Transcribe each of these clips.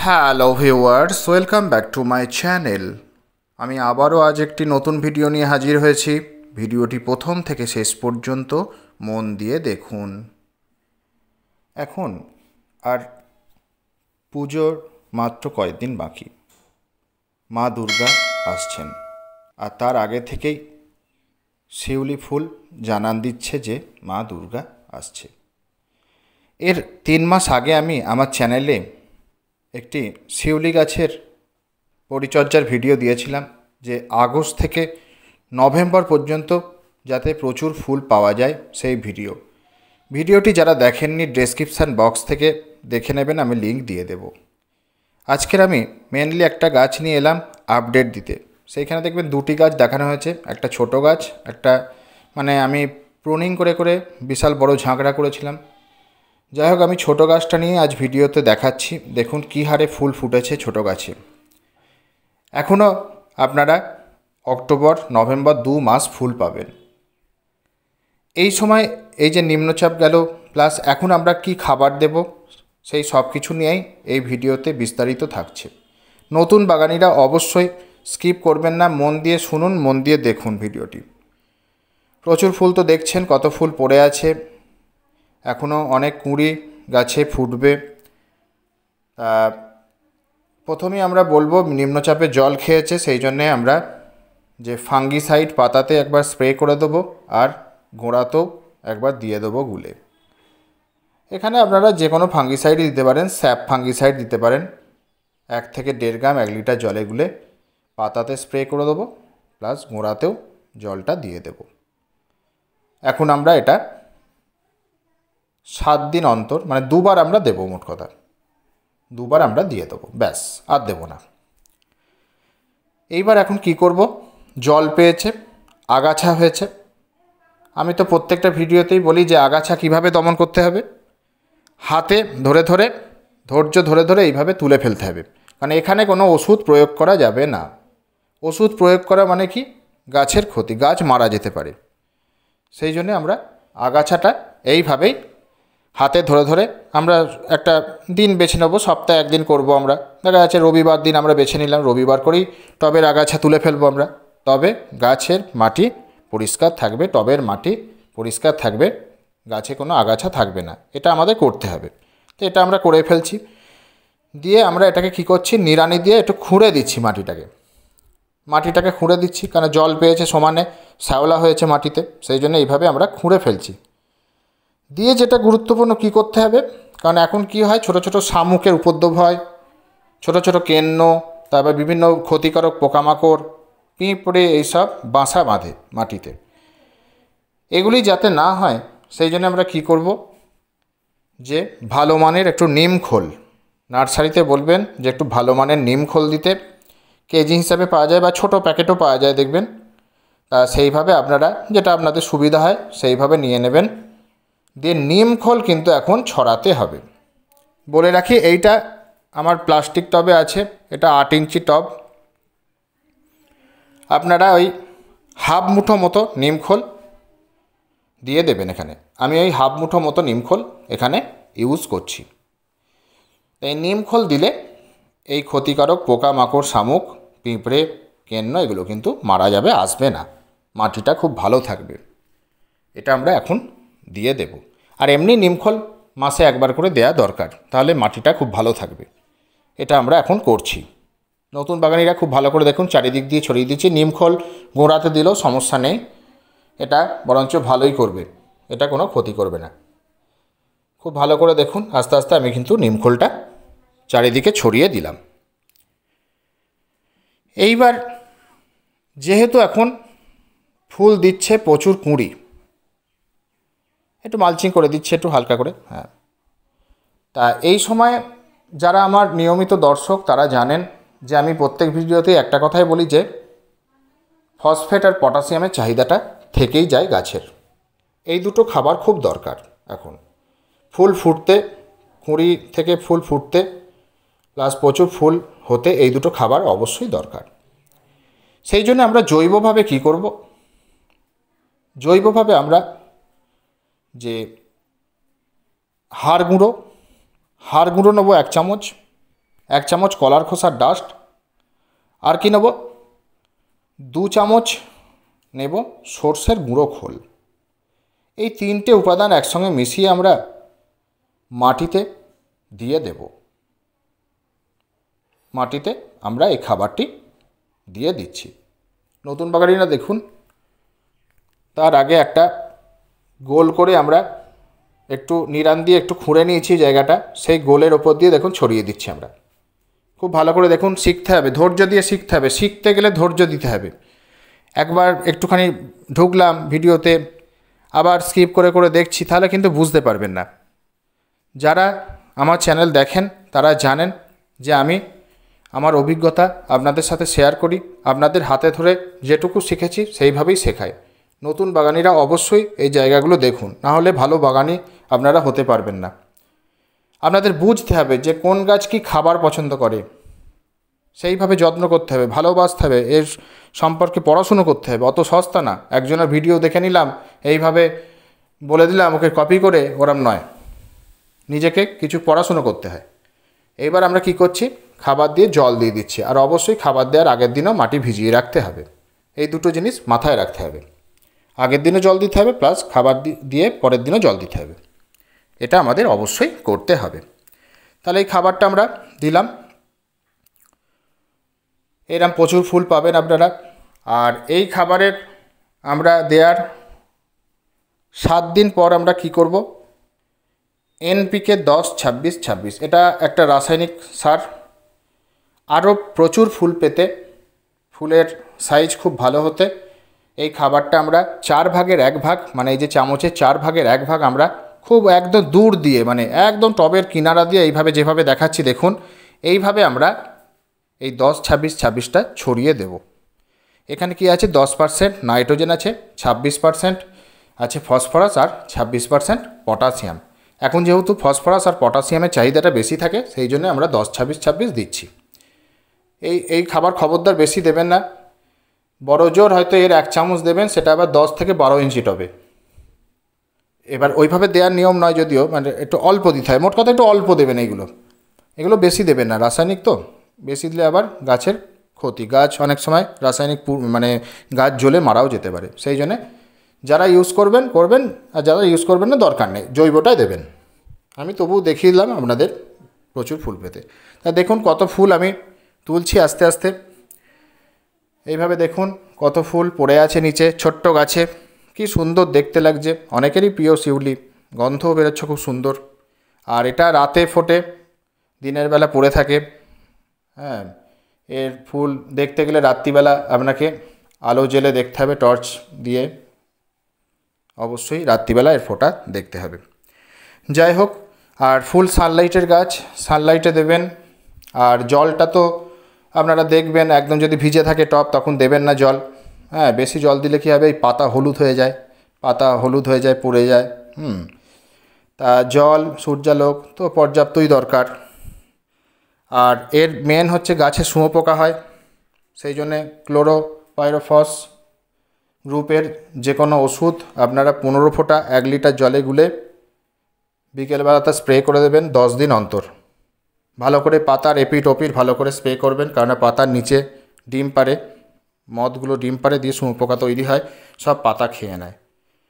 Hello viewers, welcome back to my channel. আমি আবারও আজ একটি নতুন ভিডিও নিয়ে হাজির হয়েছি। ভিডিওটি প্রথম থেকে শেষ পর্যন্ত মন দিয়ে দেখুন। এখন আর পুজোর মাত্র কয়েকদিন বাকি। মা দুর্গা আসছেন, আর তার আগে থেকেই শিউলি ফুল জানান দিচ্ছে যে মা দুর্গা আসছে। এর 3 মাস আগে আমি আমার চ্যানেলে একটি শিউলি গাছের পরিচর্যার ভিডিও দিয়েছিলাম, যে আগস্ট থেকে নভেম্বর পর্যন্ত যাতে প্রচুর ফুল পাওয়া যায় সেই ভিডিওটি যারা দেখেননি ডেসক্রিপশান বক্স থেকে দেখে নেবেন, আমি লিংক দিয়ে দেব। আজকের আমি মেনলি একটা গাছ নিয়ে এলাম আপডেট দিতে। সেইখানে দেখবেন 2টি গাছ দেখানো হয়েছে, একটা ছোট গাছ, একটা আমি প্রুনিং করে করে বিশাল বড় ঝাঁকড়া করেছিলাম। যাই হোক, আমি ছোটো গাছটা নিয়ে আজ ভিডিওতে দেখাচ্ছি। দেখুন কী হারে ফুল ফুটেছে ছোটো গাছে। এখনও আপনারা অক্টোবর নভেম্বর 2 মাস ফুল পাবেন। এই সময় এই যে নিম্নচাপ গেল, প্লাস এখন আমরা কি খাবার দেব, সেই সব কিছু নিয়েই এই ভিডিওতে বিস্তারিত থাকছে। নতুন বাগানিরা অবশ্যই স্কিপ করবেন না, মন দিয়ে শুনুন, মন দিয়ে দেখুন ভিডিওটি। প্রচুর ফুল তো দেখছেন, কত ফুল পড়ে আছে। এখনও অনেক কুঁড়ি গাছে ফুটবে। প্রথমেই আমরা বলবো, নিম্নচাপে জল খেয়েছে, সেই জন্যে আমরা যে ফাঙ্গিসাইড পাতাতে একবার স্প্রে করে দেবো, আর গোড়াতেও একবার দিয়ে দেবো গুলে। এখানে আপনারা যে কোনো ফাঙ্গিসাইড দিতে পারেন, স্যাপ ফাঙ্গিসাইড দিতে পারেন। 1 থেকে 1.5 গ্রাম 1 লিটার জলে গুলে পাতাতে স্প্রে করে দেবো, প্লাস গোড়াতেও জলটা দিয়ে দেব। এখন আমরা এটা 7 দিন অন্তর, 2বার আমরা দেবো, মোট কথা 2বার আমরা দিয়ে দেবো, ব্যাস, আর দেবো না। এইবার এখন কি করব, জল পেয়েছে, আগাছা হয়েছে। আমি তো প্রত্যেকটা ভিডিওতেই বলি যে আগাছা কিভাবে দমন করতে হবে। হাতে ধরে ধরে, ধৈর্য ধরে ধরে এইভাবে তুলে ফেলতে হবে, কারণ এখানে কোনো ওষুধ প্রয়োগ করা যাবে না। ওষুধ প্রয়োগ করা মানে কি, গাছের ক্ষতি, গাছ মারা যেতে পারে। সেই জন্য আমরা আগাছাটা এইভাবেই হাতে ধরে ধরে আমরা একটা দিন বেছে নেব, সপ্তাহে 1 দিন করবো আমরা। দেখা যাচ্ছে রবিবার দিন আমরা বেছে নিলাম, রবিবার করেই টবের আগাছা তুলে ফেলবো আমরা। তবে গাছের মাটি পরিষ্কার থাকবে, টবের মাটি পরিষ্কার থাকবে, গাছে কোনো আগাছা থাকবে না। এটা আমাদের করতে হবে। তো এটা আমরা করে ফেলছি। দিয়ে আমরা এটাকে কি করছি, নিড়ানি দিয়ে একটু খুঁড়ে দিচ্ছি মাটিটাকে খুঁড়ে দিচ্ছি, কারণ জল পেয়েছে, সমানে শ্যাওলা হয়েছে মাটিতে, সেই জন্য এইভাবে আমরা খুঁড়ে ফেলছি। দিয়ে যেটা গুরুত্বপূর্ণ কি করতে হবে, কারণ এখন কি হয়, ছোট ছোট শামুকের উপদ্রব হয়, ছোট ছোট কেন্ন, তারপর বিভিন্ন ক্ষতিকারক পোকামাকড়, পিঁপড়ে, এইসব বাসা বাঁধে মাটিতে। এগুলি যাতে না হয় সেই জন্য আমরা কি করব, যে ভালো মানের একটু নিম খোল, নার্সারিতে বলবেন যে একটু ভালো মানের নিম খোল দিতে। কেজি হিসাবে পাওয়া যায় বা ছোট প্যাকেটও পাওয়া যায় দেখবেন। সেইভাবে আপনারা যেটা আপনাদের সুবিধা হয় সেইভাবে নিয়ে নেবেন। দিয়ে নিম খোল কিন্তু এখন ছড়াতে হবে। বলে রাখি, এইটা আমার প্লাস্টিক টবে আছে, এটা 8 ইঞ্চি টব। আপনারা ওই হাফ মুঠো মতো নিমখোল দিয়ে দেবেন এখানে। আমি ওই হাফ মুঠো মতো নিমখোল এখানে ইউজ করছি। এই নিমখোল দিলে এই ক্ষতিকারক পোকামাকড়, শামুক, পিঁপড়ে, কেন্ন এগুলো কিন্তু মারা যাবে, আসবে না, মাটিটা খুব ভালো থাকবে। এটা আমরা এখন দিয়ে দেব। আর এমনি নিমখোল মাসে 1বার করে দেয়া দরকার, তাহলে মাটিটা খুব ভালো থাকবে। এটা আমরা এখন করছি। নতুন বাগানিরা খুব ভালো করে দেখুন, চারিদিক দিয়ে ছড়িয়ে দিচ্ছি। নিমখোল গোড়াতে দিলেও সমস্যা নেই, এটা বরঞ্চ ভালোই করবে, এটা কোনো ক্ষতি করবে না। খুব ভালো করে দেখুন, আস্তে আস্তে আমি কিন্তু নিমখোলটা চারিদিকে ছড়িয়ে দিলাম। এইবার যেহেতু এখন ফুল দিচ্ছে প্রচুর কুঁড়ি, একটু মালচিং করে দিচ্ছে একটু হালকা করে। হ্যাঁ, তা এই সময় যারা আমার নিয়মিত দর্শক তারা জানেন যে আমি প্রত্যেক ভিডিওতেই একটা কথাই বলি, যে ফসফেট আর পটাশিয়ামের চাহিদাটা থেকেই যায় গাছের। এই দুটো খাবার খুব দরকার। এখন ফুল ফুটতে, কুঁড়ি থেকে ফুল ফুটতে প্লাস প্রচুর ফুল হতে এই দুটো খাবার অবশ্যই দরকার। সেই জন্য আমরা জৈবভাবে কি করব, জৈবভাবে আমরা যে হাড় গুঁড়ো নেবো 1 চামচ, 1 চামচ কলার খোসার ডাস্ট, আর কি নেব 2 চামচ নেব সর্ষের গুঁড়ো খোল। এই 3টে উপাদান একসঙ্গে মিশিয়ে আমরা মাটিতে দিয়ে দেব। মাটিতে আমরা এই খাবারটি দিয়ে দিচ্ছি। নতুন বাগানিরা দেখুন, তার আগে একটা গোল করে আমরা একটু নিড়ান দিয়ে একটু খুঁড়ে নিয়েছি জায়গাটা, সেই গোলের ওপর দিয়ে দেখুন ছড়িয়ে দিচ্ছি আমরা। খুব ভালো করে দেখুন, শিখতে হবে, ধৈর্য দিয়ে শিখতে হবে। শিখতে গেলে ধৈর্য দিতে হবে। একবার একটুখানি ঢুকলাম ভিডিওতে, আবার স্কিপ করে করে দেখছি, তাহলে কিন্তু বুঝতে পারবেন না। যারা আমার চ্যানেল দেখেন তারা জানেন যে আমি আমার অভিজ্ঞতা আপনাদের সাথে শেয়ার করি, আপনাদের হাতে ধরে যেটুকু শিখেছি সেইভাবেই শেখাই। নতুন বাগানিরা অবশ্যই এই জায়গাগুলো দেখুন, না হলে ভালো বাগানি আপনারা হতে পারবেন না। আপনাদের বুঝতে হবে যে কোন গাছ কি খাবার পছন্দ করে, সেইভাবে যত্ন করতে হবে, ভালোবাসতে হবে, এর সম্পর্কে পড়াশুনো করতে হবে। অত সস্তা না, একজনের ভিডিও দেখে নিলাম, এইভাবে বলে দিলাম ওকে কপি করে, ওরম নয়। নিজেকে কিছু পড়াশুনো করতে হয়। এইবার আমরা কি করছি, খাবার দিয়ে জল দিয়ে দিচ্ছি, আর অবশ্যই খাবার দেওয়ার আগের দিনও মাটি ভিজিয়ে রাখতে হবে। এই দুটো জিনিস মাথায় রাখতে হবে। আগের দিনও জল দিতে হবে, প্লাস খাবার দিয়ে পরের দিনও জল দিতে হবে। এটা আমাদের অবশ্যই করতে হবে। তাহলে এই খাবারটা আমরা দিলাম, এরকম প্রচুর ফুল পাবেন আপনারা। আর এই খাবারের আমরা দেওয়ার 7 দিন পর আমরা কি করব, NPK 10-26-26, এটা একটা রাসায়নিক সার। আরও প্রচুর ফুল পেতে, ফুলের সাইজ খুব ভালো হতে এই খাবারটা আমরা 4 ভাগের 1 ভাগ, মানে এই যে চামচের 4 ভাগের 1 ভাগ আমরা খুব একদম দূর দিয়ে, মানে একদম টবের কিনারা দিয়ে এইভাবে যেভাবে দেখাচ্ছি দেখুন, এইভাবে আমরা এই 10-26-26টা ছড়িয়ে দেব। এখানে কি আছে, 10% নাইট্রোজেন আছে, 26% আছে ফসফরাস, আর 26% পটাশিয়াম। এখন যেহেতু ফসফরাস আর পটাশিয়ামের চাহিদাটা বেশি থাকে, সেই জন্য আমরা 10-26-26 দিচ্ছি। এই খাবার খবরদার বেশি দেবেন না। বড় জোর হয়তো এর 1 চামচ দেবেন, সেটা আবার 10 থেকে 12 ইঞ্চি টবে। এবার ওইভাবে দেওয়ার নিয়ম নয়, যদিও মানে একটু অল্প দিতে হয়। মোট কথা একটু অল্প দেবেন। এগুলো বেশি দেবেন না, রাসায়নিক তো, বেশি দিলে আবার গাছের ক্ষতি। গাছ অনেক সময় রাসায়নিক মানে গাছ জ্বলে মারাও যেতে পারে। সেই জন্যে যারা ইউজ করবেন করবেন, আর যারা ইউজ করবেন না দরকার নেই, জৈবটাই দেবেন। আমি তবুও দেখিয়ে দিলাম আপনাদের প্রচুর ফুল পেতে। তা দেখুন কত ফুল আমি তুলছি আস্তে আস্তে। এইভাবে দেখুন কত ফুল পড়ে আছে নিচে, ছোট্ট গাছে, কি সুন্দর দেখতে লাগছে। অনেকেরই প্রিয় শিউলি, গন্ধও বেরোচ্ছে খুব সুন্দর। আর এটা রাতে ফোটে, দিনের বেলা পড়ে থাকে। হ্যাঁ, এর ফুল দেখতে গেলে রাত্রিবেলা আপনাকে আলো জ্বেলে দেখতে হবে, টর্চ দিয়ে অবশ্যই রাত্রিবেলা এর ফোটা দেখতে হবে। যাই হোক, আর ফুল সানলাইটের গাছ, সানলাইটে দেবেন। আর জলটা তো আপনারা দেখবেন, একদম যদি ভিজে থাকে টব তখন দেবেন না জল। হ্যাঁ, বেশি জল দিলে কী হবে, এই পাতা হলুদ হয়ে যায়, পড়ে যায়। তা জল, সূর্যালোক তো পর্যাপ্তই দরকার। আর এর মেন হচ্ছে গাছে শুঁয়োপোকা হয়, সেই জন্যে ক্লোরোপাইরোফস গ্রুপের যে কোনো ওষুধ আপনারা 15 ফোঁটা 1 লিটার জলে গুলে বিকেলবেলাতে স্প্রে করে দেবেন 10 দিন অন্তর। ভালো করে পাতার এপিট ওপিট ভালো করে স্প্রে করবেন, কারণ পাতার নিচে ডিম পাড়ে, মদগুলো ডিম পাড়ে দিয়ে শুঁয়োপোকা তৈরি হয়, সব পাতা খেয়ে নেয়।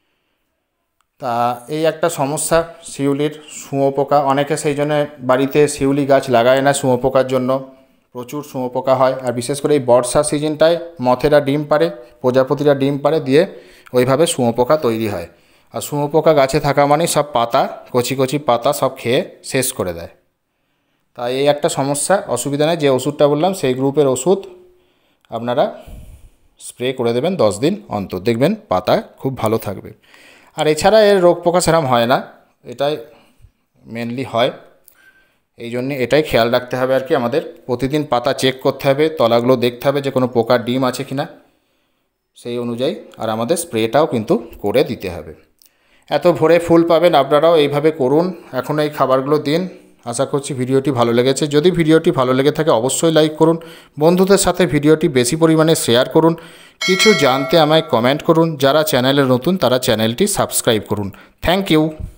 তা এই একটা সমস্যা শিউলির, শুঁয়োপোকা। অনেকে সেই জন্য বাড়িতে শিউলি গাছ লাগায় না শুঁয়োপোকার জন্য। প্রচুর শুঁয়োপোকা হয়, আর বিশেষ করে এই বর্ষা সিজনটায় মথেরা ডিম পাড়ে, প্রজাপতিরা ডিম পাড়ে, দিয়ে ওইভাবে শুঁয়োপোকা তৈরি হয়। আর শুঁয়োপোকা গাছে থাকা মানে সব পাতা, কচি কচি পাতা সব খেয়ে শেষ করে দেয়। তাই এই একটা সমস্যা, অসুবিধা নেই। যে ওষুধটা বললাম সেই গ্রুপের ওষুধ আপনারা স্প্রে করে দেবেন 10 দিন অন্তর, দেখবেন পাতা খুব ভালো থাকবে। আর এছাড়া এর রোগ পোকা সেরকম হয় না, এটাই মেনলি হয়। এই জন্যে এটাই খেয়াল রাখতে হবে আর কি, আমাদের প্রতিদিন পাতা চেক করতে হবে, তলাগুলো দেখতে হবে যে কোনো পোকার ডিম আছে কিনা, সেই অনুযায়ী। আর আমাদের স্প্রেটাও কিন্তু করে দিতে হবে। এত ভোরে ফুল পাবেন, আপনারাও এইভাবে করুন, এখন এই খাবারগুলো দিন। আশা করছি ভিডিওটি ভালো লেগেছে। যদি ভিডিওটি ভালো লেগে থাকে অবশ্যই লাইক করুন, বন্ধুদের সাথে ভিডিওটি বেশি পরিমাণে শেয়ার করুন, কিছু জানতে আমায় কমেন্ট করুন। যারা চ্যানেলে নতুন তারা চ্যানেলটি সাবস্ক্রাইব করুন। Thank you.